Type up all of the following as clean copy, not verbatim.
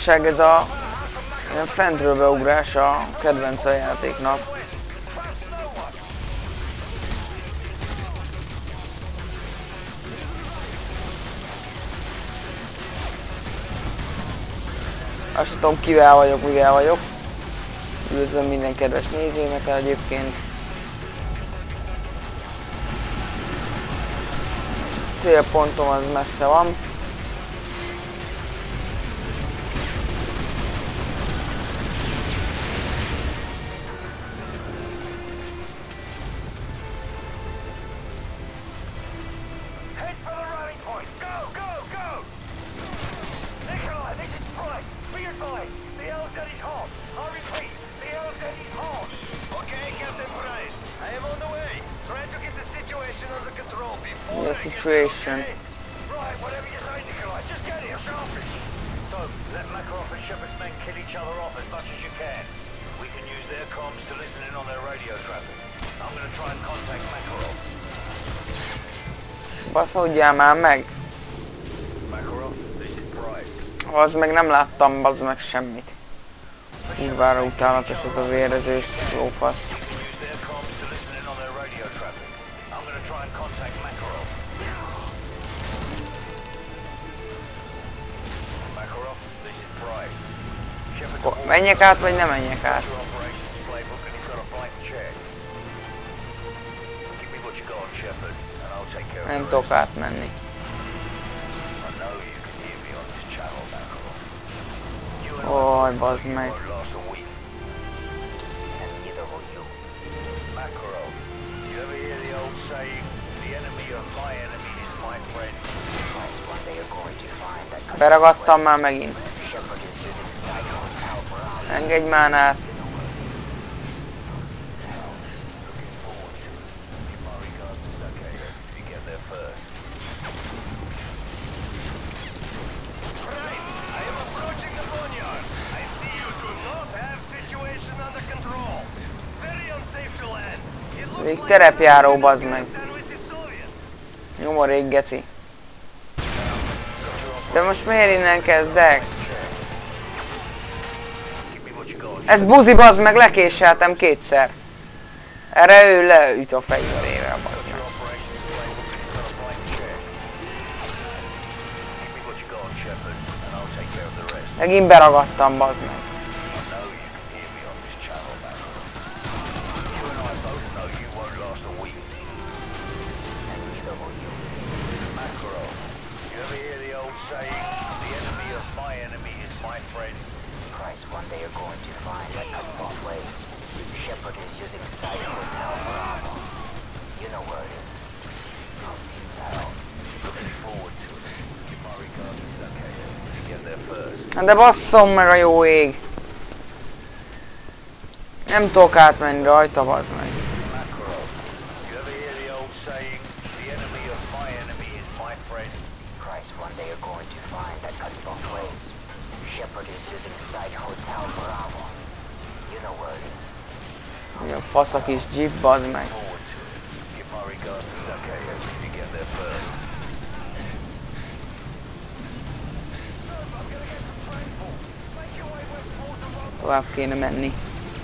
manapság ez a ilyen fentről beugrás a kedvenc a játéknak. Azt sem tudom, kivel vagyok, mivel vagyok. Üdvözlöm minden kedves nézőmet egyébként. Célpontom az messze van. The situation. Right, whatever you say, Nikolai, just get here sharpish. So, let Makarov and Shepard's men kill each other off as much as you can. We can use their comms to listen in on their radio traffic. I'm gonna try and contact Makarov. Baszódjál már meg! Makarov, this is Price. Az meg nem láttam, bazd meg semmit. Kurvára utálatos ez a vérezős lófasz. Menjek át, vagy nem menjek át? Nem tudok átmenni. Oj, bazd meg. Beragadtam már megint. Engedj már át. Még terepjáró, bazd meg. Nyomorék, geci. De most miért innen kezdek? Ez buzi, bazd meg, lekéseltem kétszer. Erre ő leüt a fegyverével, bazd meg. Megint beragadtam, bazd meg. De basszom meg a jó ég! Nem tudok átmenni rajta, bazd meg. Mi a fasz a kis jeep, bazd meg. Tovább kéne menni.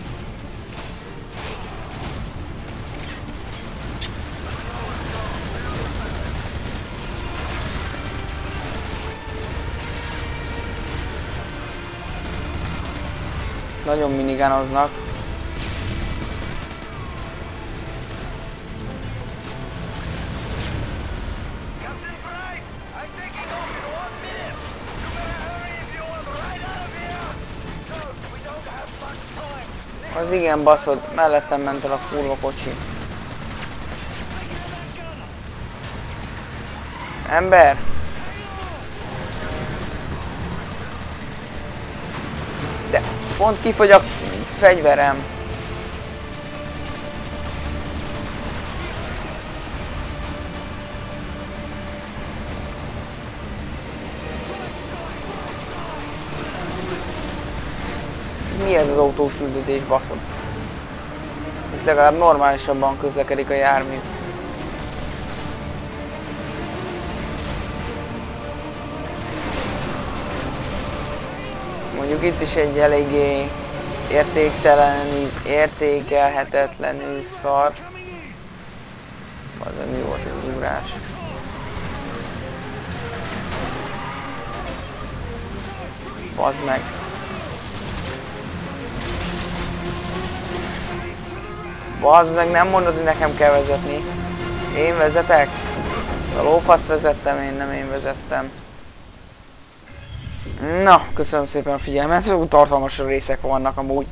Nagyon minigánoznak. Az igen, baszod, mellettem ment el a kurva kocsi. Ember! De pont kifogy a fegyverem. Mi ez az autós üldözés, baszod? Itt legalább normálisabban közlekedik a jármű. Mondjuk itt is egy eléggé értékelhetetlenül szar. De mi volt ez az ugrás? Bazd meg! Bazd meg, nem mondod, hogy nekem kell vezetni. Én vezetek? A lófaszt vezettem, én nem én vezettem. Na, köszönöm szépen a figyelmet, tartalmas részek vannak amúgy.